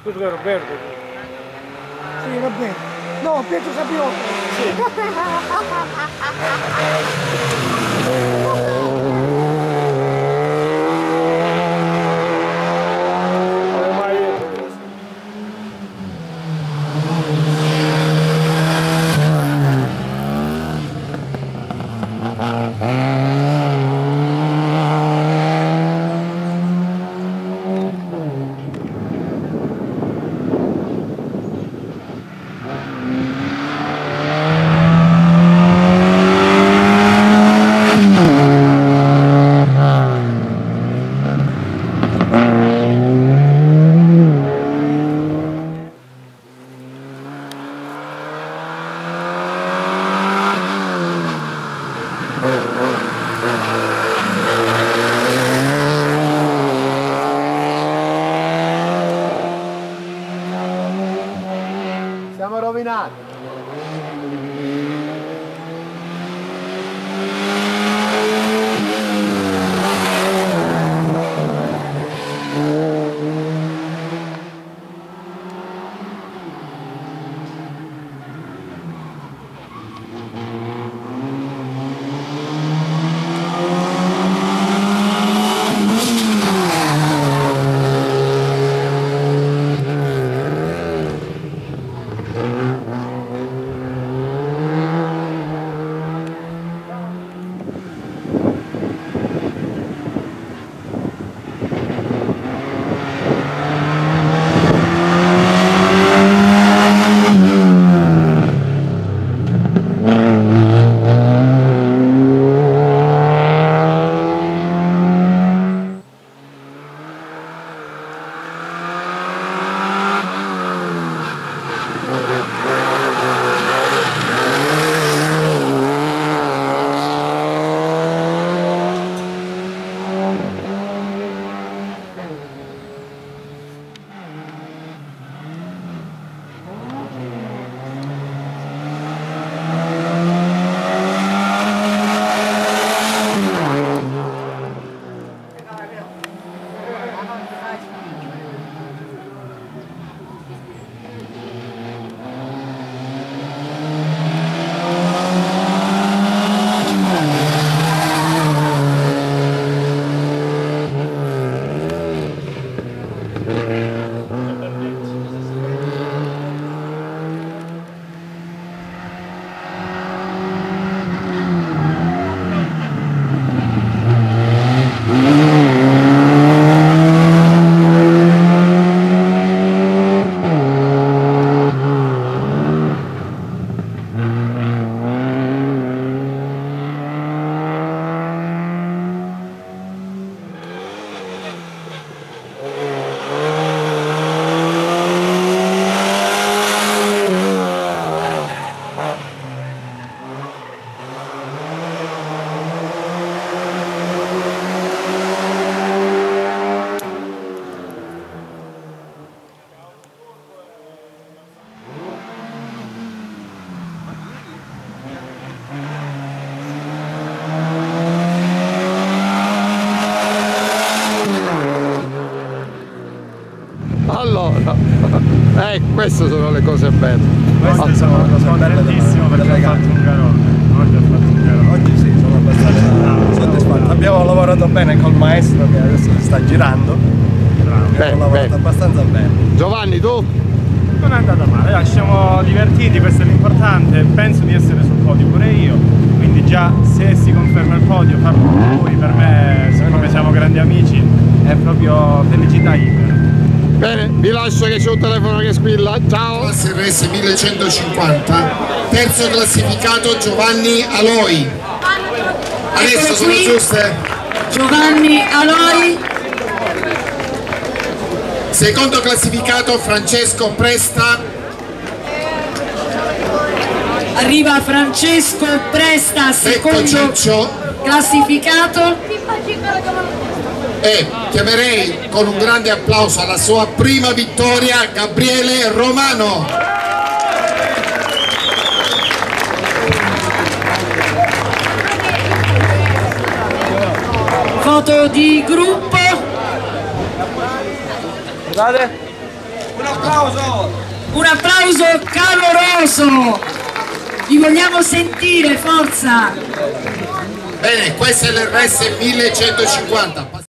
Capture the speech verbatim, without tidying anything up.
Questo è Roberto. Sì, Roberto. No, Pietro Sapione. Sì. Siamo rovinati. Allora, eh, queste sono le cose belle. Queste sono le cose belle bellissime perché ho fatto un garone. Oggi ho fatto un garone. Oggi sì, sono abbastanza soddisfatto. Abbiamo lavorato bene col maestro che adesso si sta girando. Bravo. Abbiamo lavorato abbastanza bene. Giovanni, tu? Non è andata male, ci siamo divertiti, questo è l'importante. Penso di essere sul podio pure io. Quindi già se si conferma il podio, farlo con voi per me, siccome siamo grandi amici, è proprio felicità iper. Bene, vi lascio che c'è un telefono che squilla, ciao! Classe R S millecentocinquanta, terzo classificato Giovanni Aloi. Adesso sono giuste? Giovanni Aloi. Secondo classificato Francesco Presta. Arriva Francesco Presta, secondo classificato. E chiamerei con un grande applauso alla sua prima vittoria Gabriele Romano. Foto di gruppo. Guardate. Un applauso! Un applauso caloroso! Vi vogliamo sentire, forza! Bene, questo è l'R S millecentocinquanta.